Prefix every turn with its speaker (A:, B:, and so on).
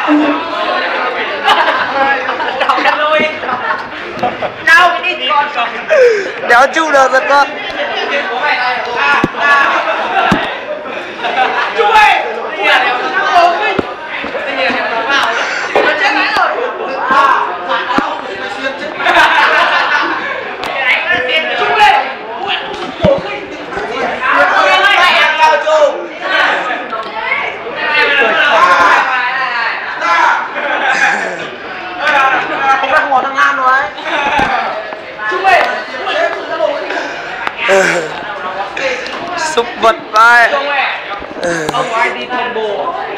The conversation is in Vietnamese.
A: Đâu cái đi con.
B: Đéo chịu được rồi con.
A: Trung ơi.
B: Xúc vật vai.
A: Ông ai đi thôn bồ.